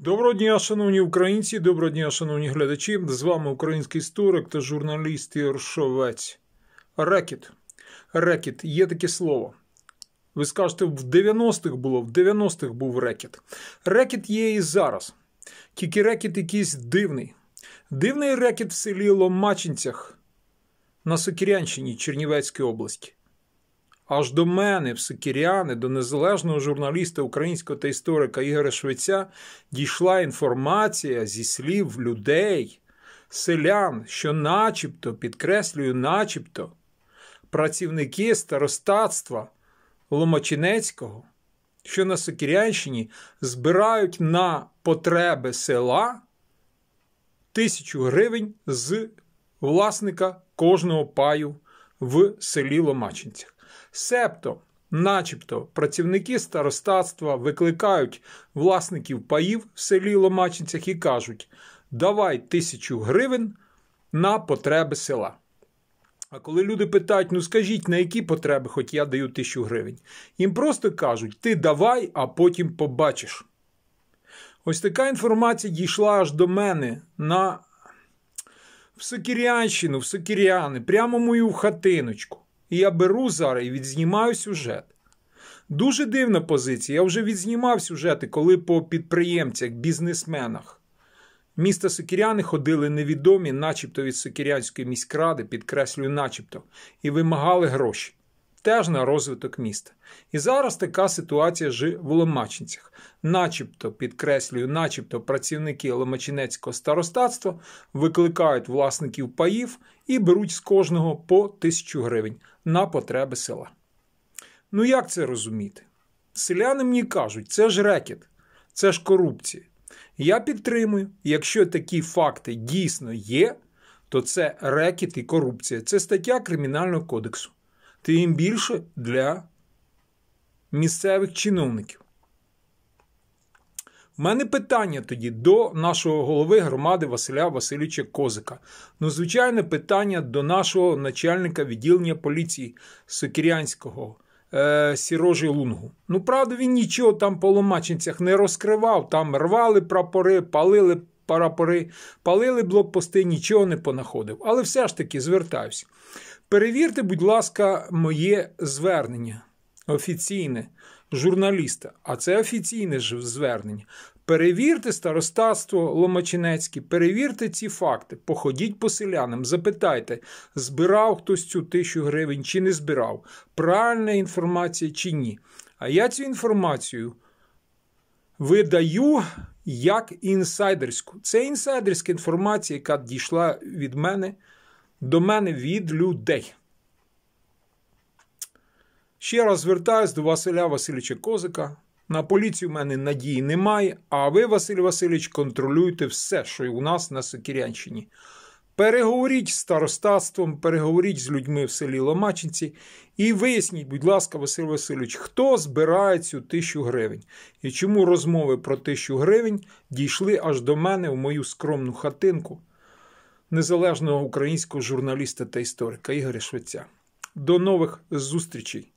Доброго дня, шановні українці, доброго дня, шановні глядачі. З вами український історик та журналіст Ігор Шовець. Рекет. Рекет. Є таке слово. Ви скажете, в 90-х було, в 90-х був рекет. Рекет є і зараз. Тільки рекет якийсь дивний. Дивний рекет в селі Ломачинцях на Сокирянщині Чернівецької області. Аж до мене, в Сокиряни, до незалежного журналіста українського та історика Ігоря Швеця дійшла інформація зі слів людей, селян, що начебто, підкреслюю, начебто, працівники старостатства Ломачинецького, що на Сокирянщині збирають на потреби села 1000 гривень з власника кожного паю в селі Ломачинцях. Себто, начебто, працівники старостатства викликають власників паїв в селі Ломачинцях і кажуть: давай 1000 гривень на потреби села. А коли люди питають, ну скажіть, на які потреби, хоч я даю 1000 гривень? Їм просто кажуть, ти давай, а потім побачиш. Ось така інформація дійшла аж до мене в Сокирянщину, в Сокиряни, прямо мою хатиночку. І я беру зараз і відзнімаю сюжет. Дуже дивна позиція. Я вже відзнімав сюжети, коли по підприємцях, бізнесменах міста Сокиряни ходили невідомі, начебто від Сокирянської міськради, підкреслюю, начебто, і вимагали гроші. Теж на розвиток міста. І зараз така ситуація в Ломачинцях. Начебто, підкреслюю, начебто працівники Ломачинецького старостатства викликають власників паїв і беруть з кожного по 1000 гривень на потреби села. Ну як це розуміти? Селяни мені кажуть, це ж рекет, це ж корупція. Я підтримую, якщо такі факти дійсно є, то це рекет і корупція. Це стаття Кримінального кодексу. Тим більше для місцевих чиновників. У мене питання тоді до нашого голови громади Василя Васильовича Козика. Ну, звичайне питання до нашого начальника відділення поліції Сокирянського Сірожі Лунгу. Ну, правда, він нічого там по Ломачинцях не розкривав. Там рвали прапори, палили прапори, палили блокпости, нічого не понаходив. Але все ж таки звертаюся. Перевірте, будь ласка, моє звернення офіційне журналіста, а це офіційне ж звернення. Перевірте старостатство Ломачинецьке, перевірте ці факти, походіть по селянам, запитайте, збирав хтось цю 1000 гривень чи не збирав, правильна інформація чи ні. А я цю інформацію видаю як інсайдерську. Це інсайдерська інформація, яка дійшла від мене, до мене від людей. Ще раз звертаюсь до Василя Васильовича Козика. На поліцію в мене надії немає, а ви, Василь Васильович, контролюєте все, що у нас на Сокирянщині. Переговоріть з старостатством, переговоріть з людьми в селі Ломачинці і виясніть, будь ласка, Василь Васильович, хто збирає цю 1000 гривень. І чому розмови про 1000 гривень дійшли аж до мене в мою скромну хатинку незалежного українського журналіста та історика Ігоря Швеця. До нових зустрічей!